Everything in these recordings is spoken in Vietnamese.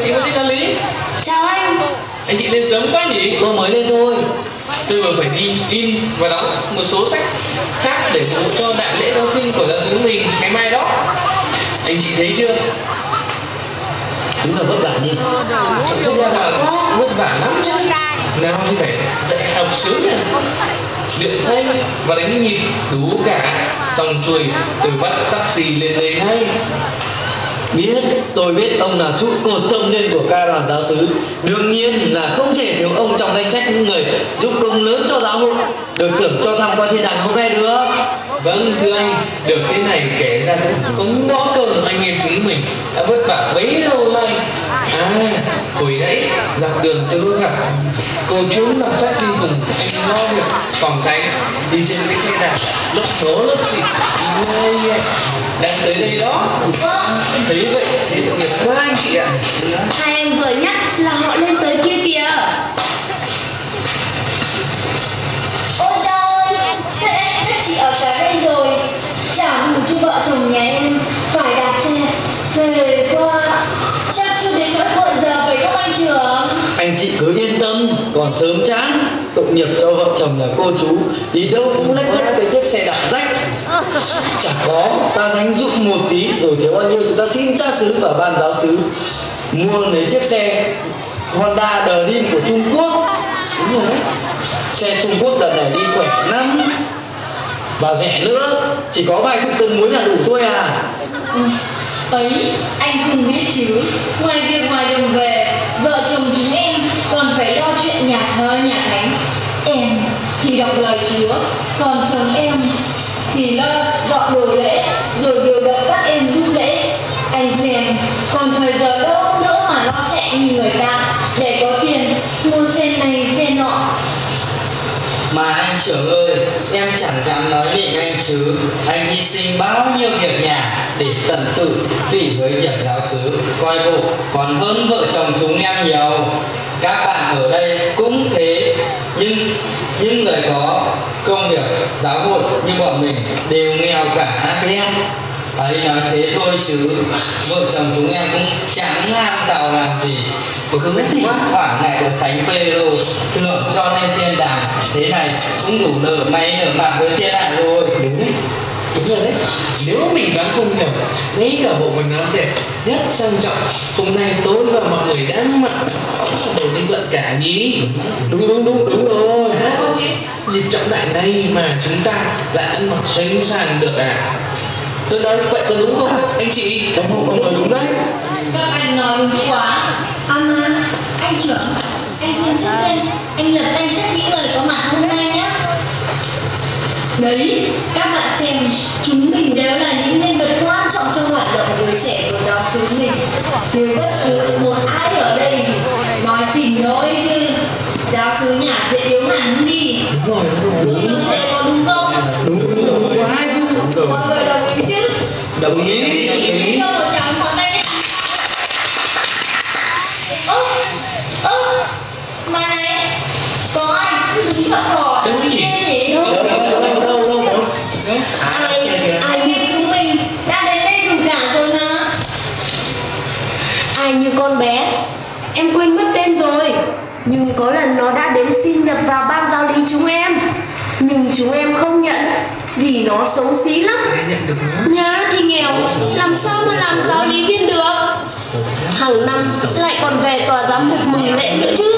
chị bác sĩ Đan Lý. Chào anh. Anh chị lên sớm quá nhỉ? Tôi mới lên thôi. Tôi vừa phải đi in và đóng một số sách khác để phục vụ cho đại lễ Giáng sinh của giáo xứ mình ngày mai đó. Anh chị thấy chưa? Đúng là vất vả nhỉ. Thực ra là vất vả lắm chứ. Nào thì phải dạy học sớm nè, luyện thanh và đánh nhịp đủ cả. Xong xuôi tôi bắt taxi lên đây ngay. Biết, tôi biết ông là trụ cột tâm linh của ca đoàn giáo xứ. Đương nhiên là không thể thiếu ông trong danh sách những người giúp công lớn cho giáo hội, được thưởng cho tham quan thiên đàng hôm nay được. Vâng thưa anh, được thế này kể ra cũng ngõ cờ anh em chúng mình đã vất vả bấy lâu nay. À, hồi nãy dọc đường tôi có gặp cô chú làm sách đi cùng anh lo việc phòng thánh đi trên cái xe đạp lấp số lấp xịt ngay đang tới đây đó. Thấy vậy thì tội nghiệp quá anh chị ạ. Hai em vừa nhắc là họ lên tới kia kìa. Ôi trời ơi, các chị ở cả đây rồi. Chả đủ cho vợ chồng nhà em phải đạp xe về qua. Chắc chưa đến nỗi muộn giờ về các anh trưởng. Anh chị cứ yên tâm, còn sớm chán. Tội nghiệp cho vợ chồng nhà cô chú, đi đâu cũng lách lách cái chiếc xe đạp rách. Chẳng có, ta dành dụm một tí rồi thiếu bao nhiêu chúng ta xin cha xứ và ban giáo xứ mua lấy chiếc xe Honda Dream của Trung Quốc. Đúng rồi đấy, xe Trung Quốc đợt này đi khỏe lắm và rẻ nữa, chỉ có vài chục cân muối là đủ thôi à. Ấy, anh không biết chứ, ngoài việc ngoài đồng về, vợ chồng chúng em còn phải lo chuyện nhà thờ nhà thánh. Em thì đọc lời Chúa, còn chồng em thì lo dọn đồ lễ, rồi điều động các em giúp lễ. Anh xem, còn thời giờ đâu nữa mà lo chạy như người ta để có tiền mua xe này xe nọ. Mà anh trưởng ơi, em chẳng dám nói định anh chứ. Anh hy sinh bao nhiêu việc nhà để tận tự vì với việc giáo xứ coi bộ còn hơn vợ chồng chúng em nhiều. Các bạn ở đây cũng thế, nhưng những người có công việc giáo hội như bọn mình đều nghèo cả em. Ấy nói thế thôi chứ vợ chồng chúng em cũng chẳng ham giàu làm gì. Cứ khoảng ngày được thánh Phêrô thưởng cho nên thiên đàng thế này cũng đủ nở may nở mặt với thiên hạ rồi. Đúng đấy, đúng rồi đấy. Nếu mình đoán không nhầm, ngay cả bộ quần áo đẹp nhất sang trọng hôm nay tôi và mọi người đang mặc đồ linh lợn cả nhỉ. Đúng rồi. Dịp trọng đại này mà chúng ta lại ăn mặc sánh sàng được à? Tôi nói vậy có đúng không anh chị? Ông nói đúng đấy. Các anh nói đúng quá. Anh trưởng, anh xem trước lên, anh lập danh sách những người có mặt hôm nay nhé. Đấy, các bạn xem, chúng mình đều là những nhân vật quan trọng trong hoạt động giới trẻ của giáo xứ mình. Nếu bất cứ một ai ở đây nói xỉn thôi chứ giáo xứ nhà sẽ yếu hẳn đi. Đúng rồi. Như thế có đúng không? Đúng quá chứ. Mọi người đồng ý chứ? Đồng ý. Cho một tràng pháo tay. Mà này, có ai đứng thật hỏi gì? Đâu. Ai biết chúng mình đã đến đây đủ cả rồi mà. Ai như con bé, em quên mất tên rồi. Nhưng có lần nó đã đến xin nhập vào ban giáo lý chúng em. Nhưng chúng em không nhận vì nó xấu xí lắm. Nhà thì nghèo, làm sao mà làm giáo lý viên được. Hàng năm lại còn về tòa giám mục mừng lễ nữa chứ.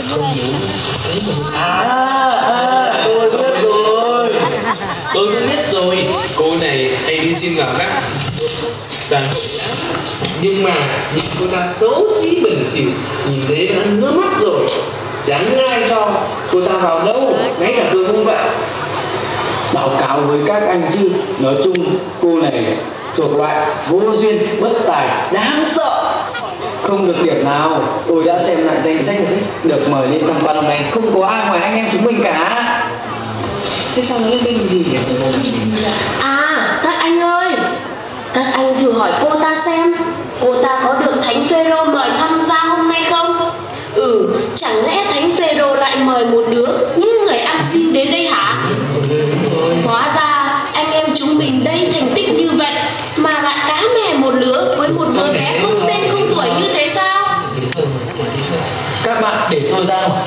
Tôi biết rồi. Tôi cũng biết rồi. Cô này hay đi xin vào các đoàn hội lắm. Nhưng mà nhìn cô ta xấu xí bẩn thỉu, nhìn thấy đã nước mắt rồi. Chẳng ai cho cô ta vào đâu, ngay cả tôi cũng vậy. Báo cáo với các anh chứ, nói chung cô này thuộc loại vô duyên bất tài đáng sợ. Không được điểm nào. Tôi đã xem lại danh sách rồi, được mời lên tham quan hôm nay không có ai ngoài anh em chúng mình cả. Thế sao nó lên bên gì nhỉ? À, các anh ơi, các anh thử hỏi cô ta xem, cô ta có được Thánh Phêrô mời tham gia hôm nay không? Chẳng lẽ Thánh Phêrô lại mời một đứa như người ăn xin đến đây hả? Hóa ra anh em chúng mình đây thành tích như vậy mà lại cá mè một lứa với một đứa bé không tên không tuổi như thế sao?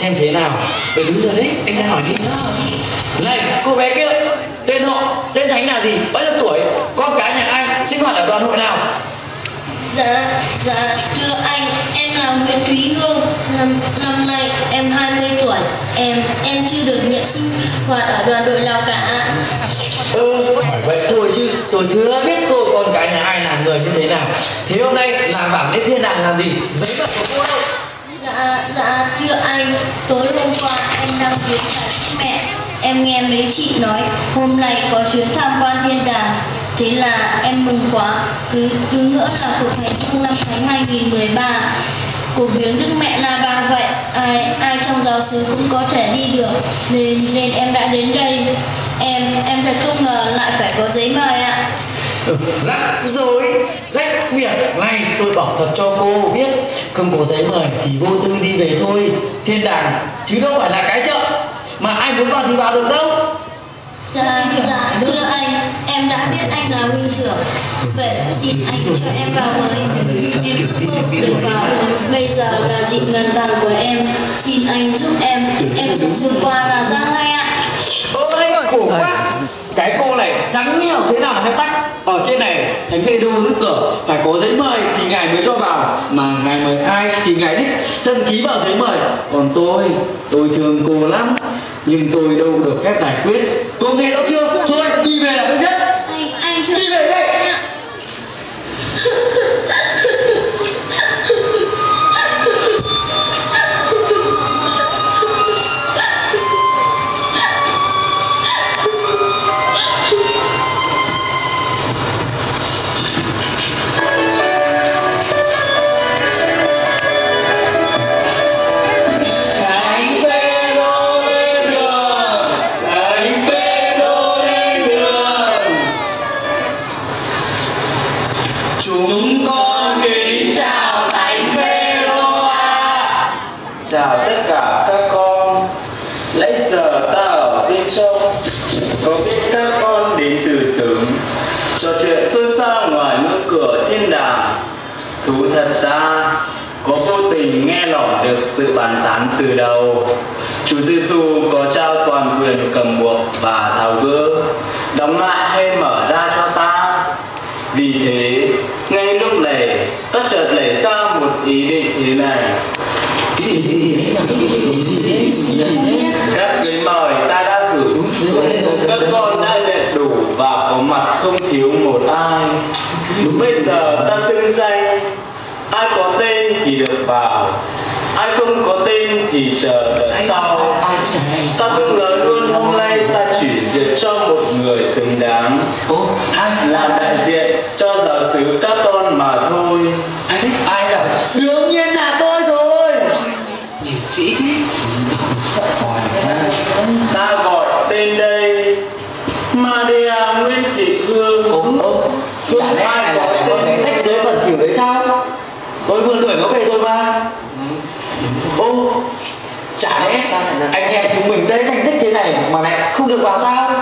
xem thế nào. Đúng rồi đấy, anh ra hỏi đi. Này cô bé kia, tên họ, tên thánh là gì, bao nhiêu tuổi, con cái nhà ai, sinh hoạt ở đoàn hội nào? Dạ thưa anh, em là Nguyễn Thúy Hương. Năm nay em 20 tuổi. Em chưa được nhận sinh hoạt ở đoàn đội nào cả. Hỏi vậy thôi chứ tôi chưa biết cô con cái nhà ai là người như thế nào. Thế hôm nay làm bảo lên thiên đàng làm gì, giấy mời của cô đâu? Dạ thưa anh, tối hôm qua em đang viếng mẹ. Em nghe mấy chị nói hôm nay có chuyến tham quan thiên đàng. Thế là em mừng quá, cứ ngỡ là cuộc hành hương năm Thánh 2013. Cuộc viếng Đức Mẹ La Vang vậy, ai trong giáo xứ cũng có thể đi được, nên em đã đến đây. Em thật không ngờ lại phải có giấy mời ạ. Rắc rối, rách việc này tôi bảo thật cho cô biết, không có giấy mời thì vô tư đi về thôi. Thiên đàng chứ đâu phải là cái chợ mà ai muốn vào thì vào được đâu. Dạ thưa anh, em đã biết anh là huynh trưởng. Vậy xin anh cho em vào với. Em ước mơ được vào. Bây giờ là dịp ngân vàng của em. Xin anh giúp em sẽ sướng qua là ra ngay ạ. Ôi khổ quá, cái cô này trắng nhiều thế nào mà phép tắc. Ở trên này thánh thê đô nước cửa phải có giấy mời thì ngài mới cho vào, mà ngài mời ai thì ngài đích thân ký vào giấy mời. Còn tôi thương cô lắm nhưng tôi đâu được phép giải quyết. Cô nghe rõ chưa? Thôi đi về là tốt nhất. Anh chưa đi về đây. Chúng con kính chào Thánh Phêrô ạ. Chào tất cả các con. Nãy giờ ta ở bên trong, có biết các con đến từ sớm, trò chuyện xôn xao ngoài ngưỡng cửa thiên đàng. Thú thật ra có vô tình nghe lỏng được sự bàn tán từ đầu. Chúa Giêsu có trao toàn quyền cầm buộc và tháo gỡ, đóng lại hay mở ra cho ta. Vì thế, ngay lúc này, ta chợt nảy ra một ý định thế này. Các giấy mời ta đã gửi, các con đã nhận đủ và có mặt không thiếu một ai. Bây giờ ta xưng danh, ai có tên thì được vào, ai không có tên thì chờ đợi sau. Ta cũng nói luôn hôm nay ta chuyển diện cho một người xứng đáng, làm đại diện cho giáo xứ các con mà thôi. Ai là? Đương nhiên là tôi rồi. Nhiều sĩ Ta gọi tên đây Maria Nguyễn Thị Hương. Chả lẽ này là con bé rách rưới bẩn thỉu đấy sao? Tôi vừa tuổi nó về rồi mà. Chả lẽ anh em chúng mình đây thành tích thế này mà lại không được vào sao?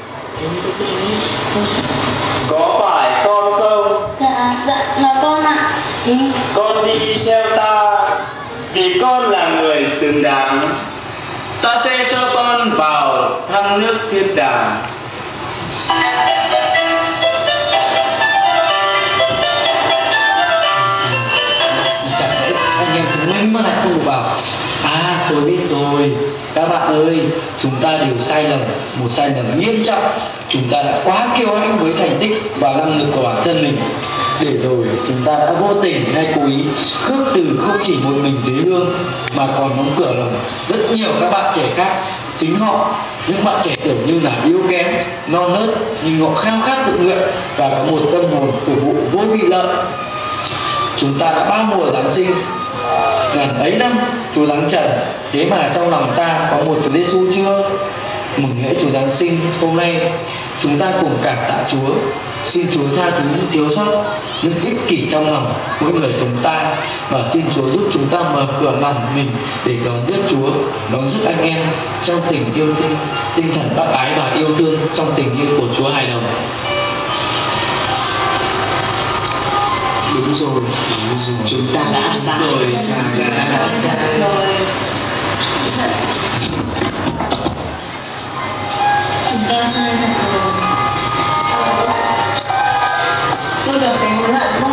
Có phải con không? Dạ là con ạ. Con đi theo ta vì con là người xứng đáng. Ta sẽ cho con vào thăm nước thiên đàng. Anh em chúng mình mà lại không được vào. Tôi biết rồi. Các bạn ơi, chúng ta đều sai lầm, một sai lầm nghiêm trọng. Chúng ta đã quá kiêu hãnh với thành tích và năng lực của bản thân mình. Để rồi chúng ta đã vô tình hay cố ý khước từ không chỉ một mình Thúy Hương mà còn đóng cửa lòng rất nhiều các bạn trẻ khác. Chính họ, những bạn trẻ tưởng như là yếu kém, non nớt nhưng họ khao khát tự nguyện và có một tâm hồn phục vụ vô vị lợi. Chúng ta đã bao mùa Giáng sinh, ngàn ấy năm Chúa giáng trần, thế mà trong lòng ta có một Chúa Giêsu chưa? Mừng lễ Chúa Giáng sinh hôm nay, chúng ta cùng cảm tạ Chúa, xin Chúa tha thứ những thiếu sót, những ích kỷ trong lòng mỗi người chúng ta, và xin Chúa giúp chúng ta mở cửa lòng mình để đón rước Chúa, đón rước anh em trong tình yêu thương, tinh thần bác ái và yêu thương trong tình yêu của Chúa hài đồng. Đúng rồi, chúng ta đã sai rồi. thật. Chúng ta sai thật rồi. Tôi cảm thấy hối hận quá.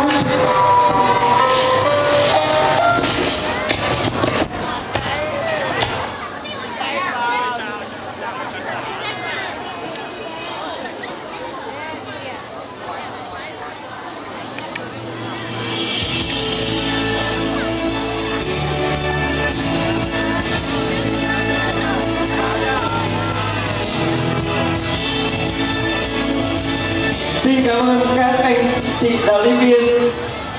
Xin cảm ơn các anh chị giáo lý viên.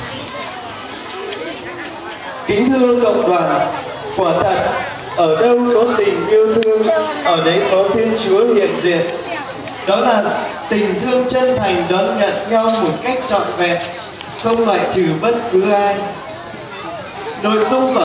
Kính thưa cộng đoàn, quả thật ở đâu có tình yêu thương, ở đấy có Thiên Chúa hiện diện. Đó là tình thương chân thành đón nhận nhau một cách trọn vẹn, không loại trừ bất cứ ai. Nội dung